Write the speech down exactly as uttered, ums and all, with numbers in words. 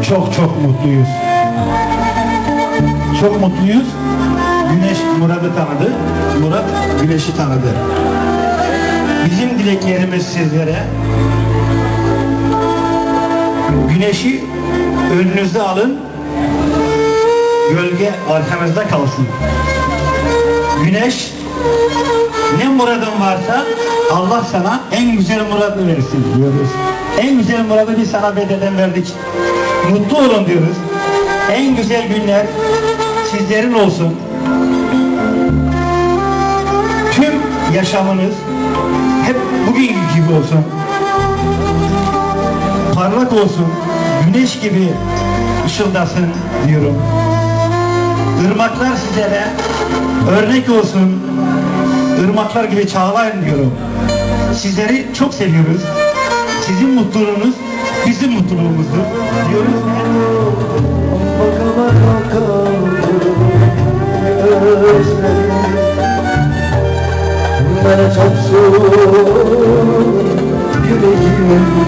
çok çok mutluyuz. Çok mutluyuz. Güneş Murat'ı tanıdı. Murat Güneş'i tanıdı. Bizim dileklerimiz sizlere, Güneş'i önünüze alın, gölge arkanızda kalsın. Güneş, ne muradın varsa Allah sana en güzel muradı versin diyoruz. En güzel muradı biz sana bedelen verdik. Mutlu olun diyoruz. En güzel günler sizlerin olsun. Tüm yaşamınız hep bugün gibi olsun. Parlak olsun. Güneş gibi ışıldasın diyorum. Irmaklar sizlere örnek olsun. Irmaklar gibi çağlayın diyorum. Sizleri çok seviyoruz. Sizin mutluluğunuz bizim mutluluğumuzdur diyoruz. Baka baka kaldım gözlerim, ne çarpsın yüreğim.